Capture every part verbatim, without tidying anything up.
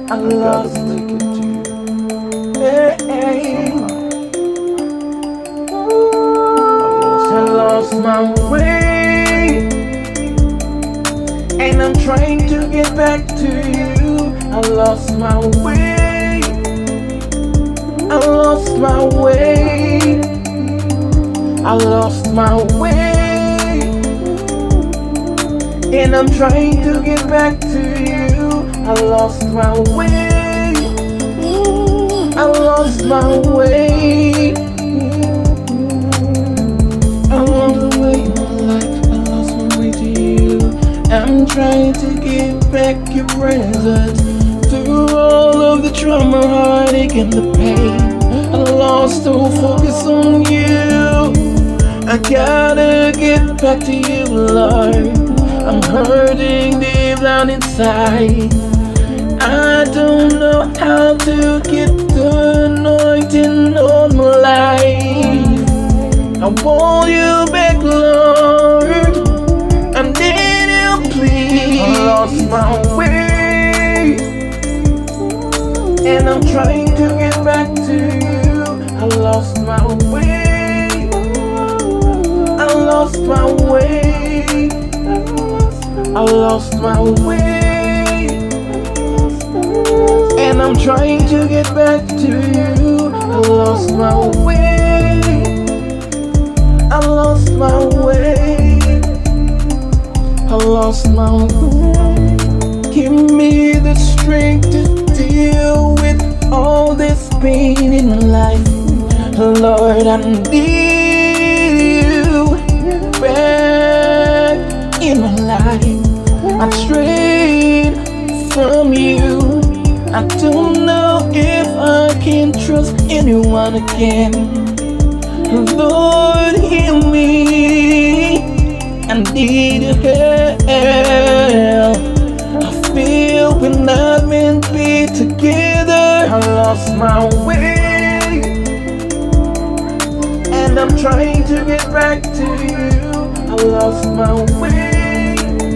I lost gotta make it to you. Hey, I lost my way, and I'm trying to get back to you. I lost my way, I lost my way, I lost my way, and I'm trying to get back to you. I lost my way, I lost my way, I lost the way of my life, I lost my way to you. I'm trying to get back your presence through all of the trauma, heartache, and the pain. I lost all focus on you. I gotta get back to you, Lord. I'm hurting deep down inside. I don't know how to get the anointing on my life. I want you back, Lord. I need you, please. I lost my way, and I'm trying to get back to you. I lost my way, I lost my way, I lost my way, and I'm trying to get back to you. I lost my way, I lost my way, I lost my way. Give me the strength to deal with all this pain in my life. Lord, I need you back in my life. I'm strayed from you. I don't know if I can trust anyone again. Lord, heal me. I need your help. I feel we're not meant to be together. I lost my way, and I'm trying to get back to you. I lost my way,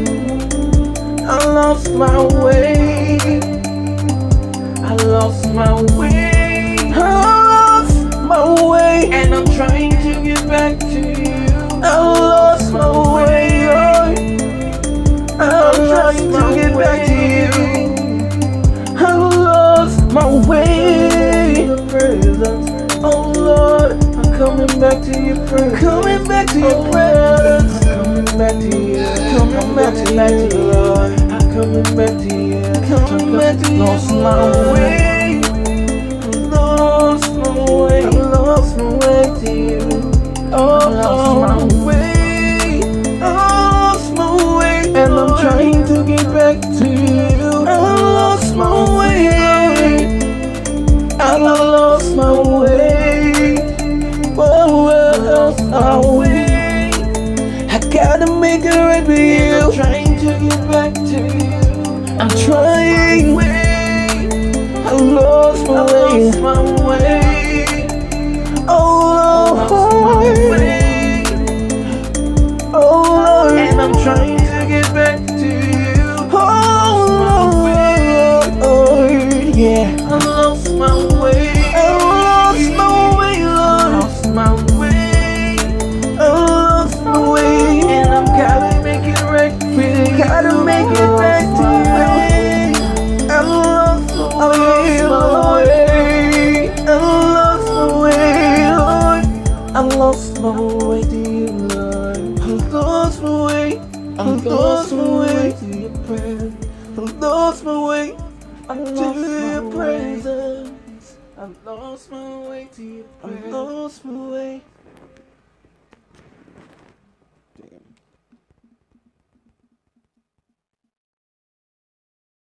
I lost my way, I lost my way, I lost my way, and I'm trying to get back to you. I lost my way, Lord. I'm trying to get back to you. I lost my way. Oh Lord, I'm coming back to your presence. Coming back to your presence. Coming back to you. Coming back to you, Lord. I'm coming back to you. Coming back to you. Lost my way. Lost my way. I lost my way to you. Oh, I lost my way. I lost my way, and I'm trying to get back to you. I lost my way, Lord. I lost my way. Whoa, I lost my way. I gotta make it right with you. I'm trying to get back to you. I'm trying. I lost my way. I lost my way. Oh Lord. Oh Lord. And I'm trying to get back to you. Oh Lord. Lord. Yeah. I lost my way. I lost my way, Lord. I lost my way. I lost my way. And I'm gotta make it right. Really gotta make it back to you. I lost my way, Lord. I lost my way, Lord. I lost my way to you, Lord. I lost my way. I lost my way to your presence. I lost my way to your presence. I lost my way to your presence. I lost my way.